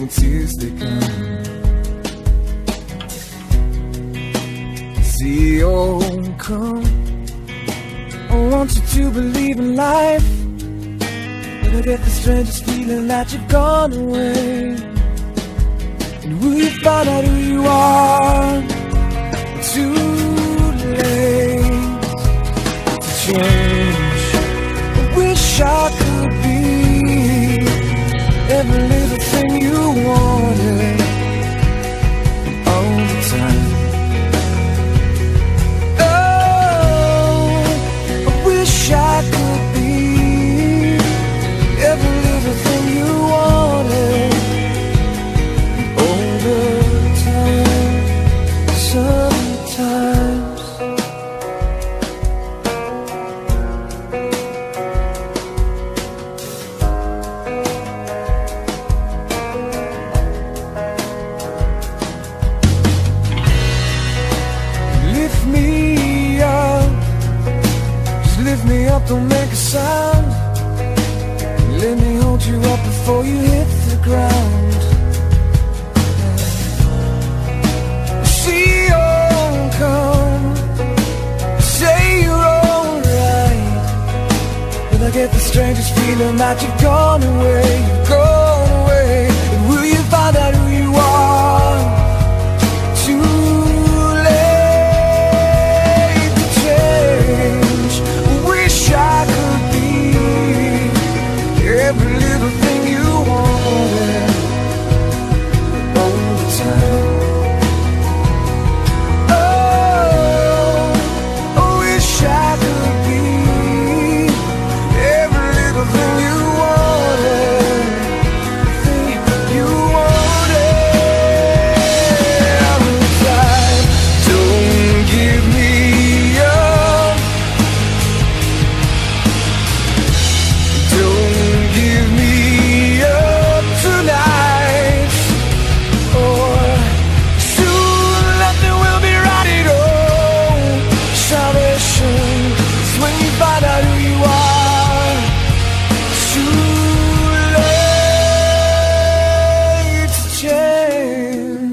tears they come. See, oh, come, I want you to believe in life, but I get the strangest feeling that you've gone away. And will you find out who you are? Too late to change. I wish I could be every little thing you wanted all the time. Oh, I wish I could be every little thing you wanted all the time. Sometimes lift me up, just lift me up, don't make a sound. Let me hold you up before you hit the ground. See, oh, come, say you're alright, but I get the strangest feeling that you've gone away, you've gone away. And will you find out who you are? Too late to change. Wish I could be every little thing you wanted all the time. Oh, I wish I could be every little thing you wanted, thing you wanted all the time. Don't give me up, don't give me up tonight, or soon nothing will be right. Oh, salvation is when you find out who you are. Too late to change,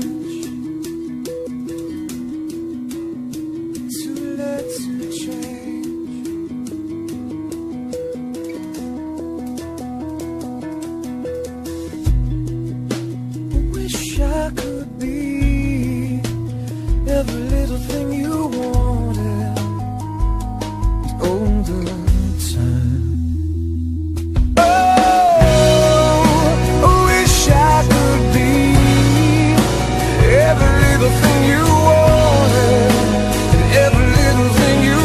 too late to change. I wish I could be every little thing you wanted all the time. Oh, I wish I could be every little thing you wanted, every little thing you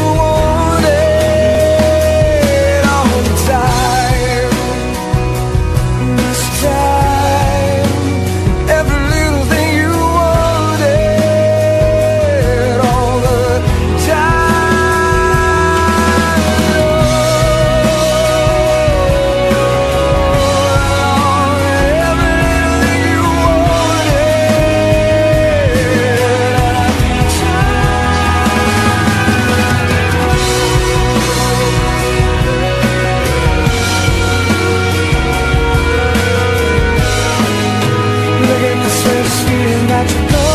wanted all the time. This time, every little thing you wanted all the time. Every little thing you wanted. Look at the strangest feeling that you're gone.